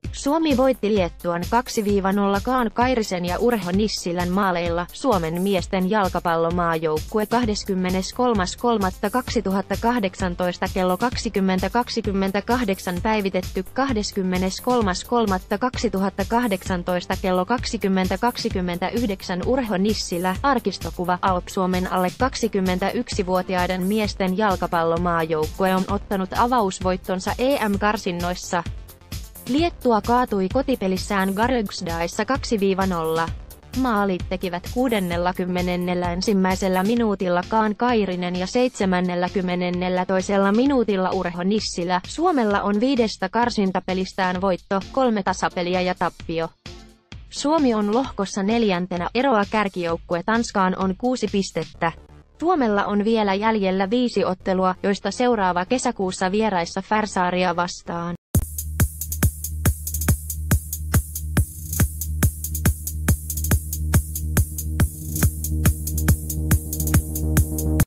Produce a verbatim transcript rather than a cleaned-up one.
Suomi voitti Liettuan kaksi nolla Kaan Kairisen ja Urho Nissilän maaleilla. Suomen miesten jalkapallomaajoukkue kahdeskymmeneskolmas kolmatta kaksituhattakahdeksantoista kello kaksikymmentä kaksikymmentäkahdeksan päivitetty kahdeskymmeneskolmas kolmatta kaksituhattakahdeksantoista kello kaksikymmentä kaksikymmentäyhdeksän Urho Nissilä, arkistokuva, A O P Suomen alle kaksikymmentäyksivuotiaiden miesten jalkapallomaajoukkue on ottanut avausvoittonsa E M-karsinnoissa. Liettua kaatui kotipelissään Garögsdaissa kaksi nolla. Maalit tekivät kuudennellakymmenennelläensimmäisellä minuutilla Kaan Kairinen ja seitsemännelläkymmenennellätoisella minuutilla Urho Nissilä. Suomella on viidestä karsintapelistään voitto, kolme tasapeliä ja tappio. Suomi on lohkossa neljäntenä, eroa kärkijoukkue Tanskaan on kuusi pistettä. Suomella on vielä jäljellä viisi ottelua, joista seuraava kesäkuussa vieraissa Färsaaria vastaan.